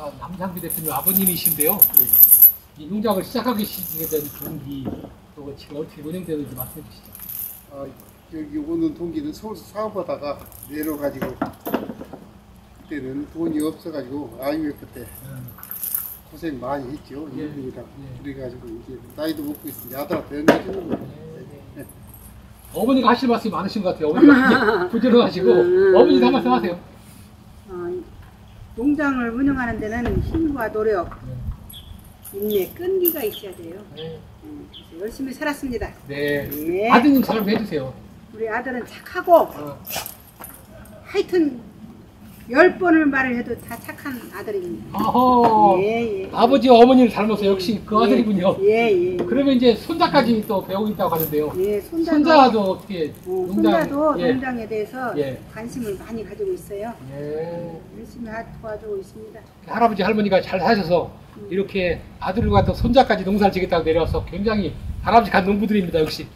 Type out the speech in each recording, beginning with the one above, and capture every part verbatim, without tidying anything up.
아, 남상규 대표님 아버님이신데요. 이 농장을 시작하게 된 동기, 또 지금 어떻게 운영되는지 말씀해 주시죠. 아, 여기 오는 동기는 서울서 사업하다가 내려가지고 그때는 돈이 없어가지고 아이엠에프 때 음. 고생 많이 했죠. 예. 이분이랑 예. 그래가지고 이제 나이도 먹고 있으니 아들한테 연락해주는 거예요. 네. 네. 어머니가 하실 말씀이 많으신 것 같아요. 어머니가 부지런하시고 음. 어머니도 한 말씀 하세요. 어, 농장을 운영하는 데는 힘과 노력, 네. 인내, 끈기가 있어야 돼요. 네. 음, 그래서 열심히 살았습니다. 네. 네. 아드님 자랑 해주세요. 우리 아들은 착하고 어. 하여튼 열 번을 말을 해도 다 착한 아들입니다. 어허. 예, 예. 아버지 어머니를 닮아서 역시 그 예, 아들이군요. 예, 예. 그러면 이제 손자까지 또 배우고 있다고 하는데요. 예, 손자도, 손자도 어떻게 어, 농장, 손자도 예. 농장에 대해서 예. 관심을 많이 가지고 있어요. 예. 열심히 도와주고 있습니다. 할아버지 할머니가 잘 사셔서 음. 이렇게 아들과 또 손자까지 농사를 지겠다고 내려와서 굉장히 바람직한 농부들입니다. 역시.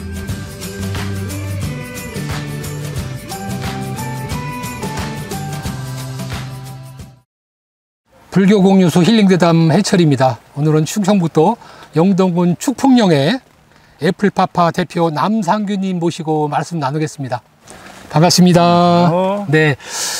불교공유소 힐링대담 해철입니다. 오늘은 충청북도 영동군 축풍령의 애플파파 대표 남상규님 모시고 말씀 나누겠습니다. 반갑습니다. 어. 네.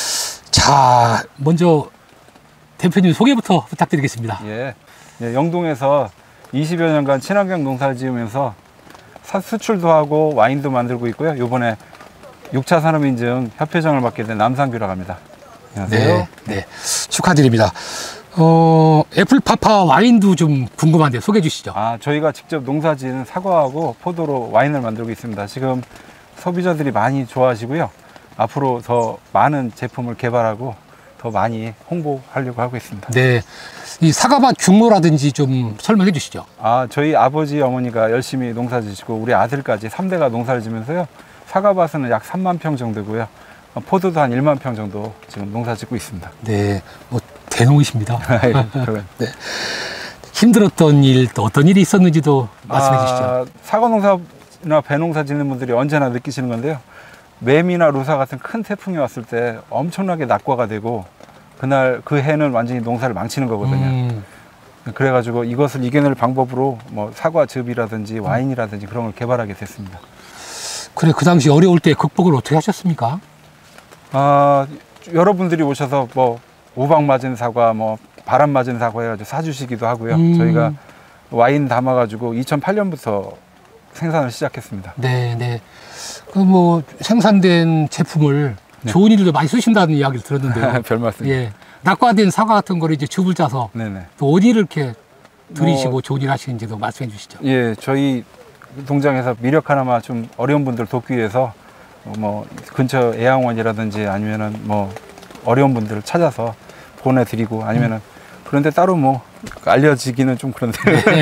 자, 먼저 대표님 소개부터 부탁드리겠습니다. 예. 예, 영동에서 이십여 년간 친환경 농사를 지으면서 수출도 하고 와인도 만들고 있고요. 이번에 육 차 산업인증 협회장을 맡게 된 남상규라고 합니다. 안녕하세요. 네, 네. 축하드립니다. 어, 애플파파 와인도 좀 궁금한데 소개해 주시죠. 아, 저희가 직접 농사 지은 사과하고 포도로 와인을 만들고 있습니다. 지금 소비자들이 많이 좋아하시고요. 앞으로 더 많은 제품을 개발하고 더 많이 홍보하려고 하고 있습니다. 네. 이 사과밭 규모라든지 좀 설명해 주시죠. 아, 저희 아버지, 어머니가 열심히 농사 지시고 우리 아들까지 삼 대가 농사를 지면서요. 사과밭은 약 삼만 평 정도고요. 포도도 한 일만 평 정도 지금 농사 짓고 있습니다. 네. 뭐 대농이십니다. 네. 힘들었던 일, 또 어떤 일이 있었는지도 말씀해 아, 주시죠. 사과 농사나 배 농사 짓는 분들이 언제나 느끼시는 건데요. 매미나 루사 같은 큰 태풍이 왔을 때 엄청나게 낙과가 되고 그날 그 해는 완전히 농사를 망치는 거거든요. 음. 그래가지고 이것을 이겨낼 방법으로 뭐 사과즙이라든지 와인이라든지 그런 걸 개발하게 됐습니다. 그래, 그 당시 어려울 때 극복을 어떻게 하셨습니까? 아, 여러분들이 오셔서 뭐 우박 맞은 사과, 뭐 바람 맞은 사과 해가지고 사주시기도 하고요. 음. 저희가 와인 담아가지고 이천팔 년부터 생산을 시작했습니다. 네, 네. 그 뭐 생산된 제품을 네. 좋은 일도 많이 쓰신다는 이야기를 들었는데요. 별 말씀. 예, 낙과된 사과 같은 거를 이제 즙을 짜서 네네. 또 어디를 이렇게 들이시고 뭐, 좋은 일 하시는지도 말씀해 주시죠. 예, 저희 농장에서 미력 하나만 좀 어려운 분들 돕기 위해서 뭐 근처 애양원이라든지 아니면은 뭐 어려운 분들을 찾아서 보내드리고 아니면은 음. 그런데 따로 뭐 알려지기는 좀 그런데. 네.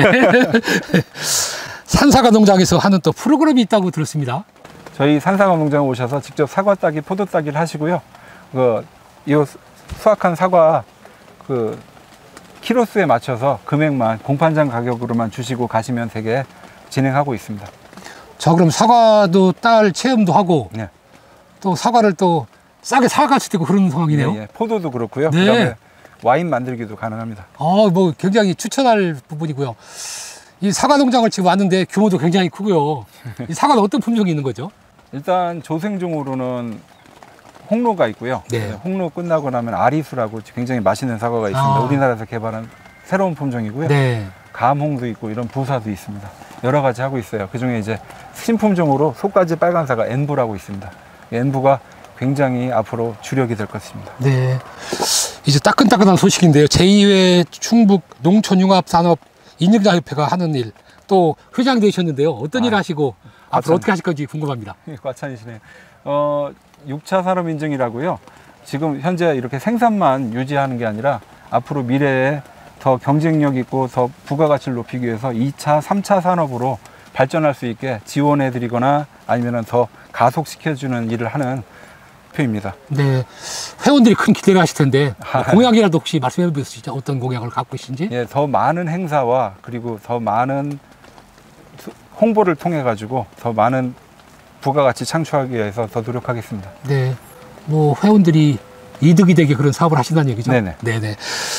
산사과 농장에서 하는 또 프로그램이 있다고 들었습니다. 저희 산사과 농장에 오셔서 직접 사과 따기, 포도 따기를 하시고요. 그, 이 수확한 사과 그 키로수에 맞춰서 금액만 공판장 가격으로만 주시고 가시면 되게 진행하고 있습니다. 자, 그럼 사과도 딸 체험도 하고 네. 또 사과를 또 싸게 사갈 수도 있고 그런 상황이네요. 네, 네. 포도도 그렇고요. 네. 그다음에 와인 만들기도 가능합니다. 아, 뭐 굉장히 추천할 부분이고요. 이 사과 농장을 지금 왔는데 규모도 굉장히 크고요. 이 사과는 어떤 품종이 있는 거죠? 일단 조생종으로는 홍로가 있고요. 네. 홍로 끝나고 나면 아리수라고 굉장히 맛있는 사과가 있습니다. 아. 우리나라에서 개발한 새로운 품종이고요. 네. 감홍도 있고 이런 부사도 있습니다. 여러 가지 하고 있어요. 그중에 이제 신품종으로 속가지 빨간 사과 엔부라고 있습니다. 엔부가 굉장히 앞으로 주력이 될 것입니다. 네. 이제 따끈따끈한 소식인데요. 제이 회 충북 농촌융합산업 인증자협회가 하는 일, 또 회장 되셨는데요. 어떤 아, 일 하시고 과찬. 앞으로 어떻게 하실 건지 궁금합니다. 과찬이시네요. 어, 육 차 산업인증이라고요. 지금 현재 이렇게 생산만 유지하는 게 아니라 앞으로 미래에 더 경쟁력 있고 더 부가가치를 높이기 위해서 이 차, 삼 차 산업으로 발전할 수 있게 지원해 드리거나 아니면 더 가속시켜주는 일을 하는 표입니다. 네. 회원들이 큰 기대를 하실 텐데 아, 공약이라도 혹시 말씀해 보시죠. 어떤 공약을 갖고 계신지? 예, 더 많은 행사와 그리고 더 많은 홍보를 통해 가지고 더 많은 부가가치 창출하기 위해서 더 노력하겠습니다. 네. 뭐 회원들이 이득이 되게 그런 사업을 하신다는 얘기죠? 네네. 네네.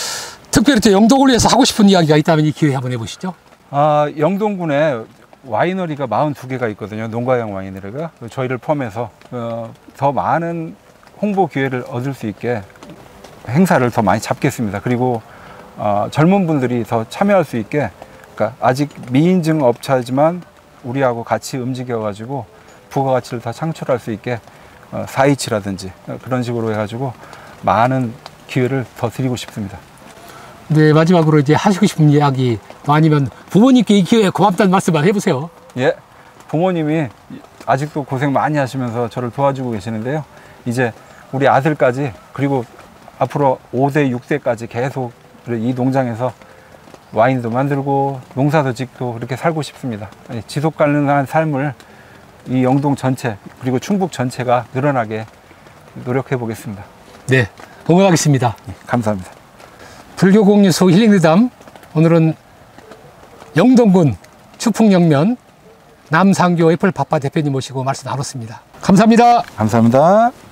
특별히 또 영동을 위해서 하고 싶은 이야기가 있다면 이 기회에 한번 해보시죠. 아, 영동군에 와이너리가 사십이 개가 있거든요. 농가형 와이너리가. 저희를 포함해서 어, 더 많은 홍보 기회를 얻을 수 있게 행사를 더 많이 잡겠습니다. 그리고 어, 젊은 분들이 더 참여할 수 있게, 그러니까 아직 미인증 업체지만 우리하고 같이 움직여가지고 부가가치를 더 창출할 수 있게 어, 사이치라든지 그런 식으로 해가지고 많은 기회를 더 드리고 싶습니다. 네, 마지막으로 이제 하시고 싶은 이야기 또 아니면 부모님께 이 기회에 고맙다는 말씀만 해보세요. 예, 부모님이 아직도 고생 많이 하시면서 저를 도와주고 계시는데요. 이제 우리 아들까지, 그리고 앞으로 오 대, 육 대까지 계속 이 농장에서 와인도 만들고 농사도 짓고 그렇게 살고 싶습니다. 지속 가능한 삶을 이 영동 전체 그리고 충북 전체가 늘어나게 노력해 보겠습니다. 네, 응원하겠습니다. 예, 감사합니다. 불교공유소 힐링리담, 오늘은 영동군 추풍영면 남상교 애플 바빠 대표님 모시고 말씀 나눴습니다. 감사합니다. 감사합니다.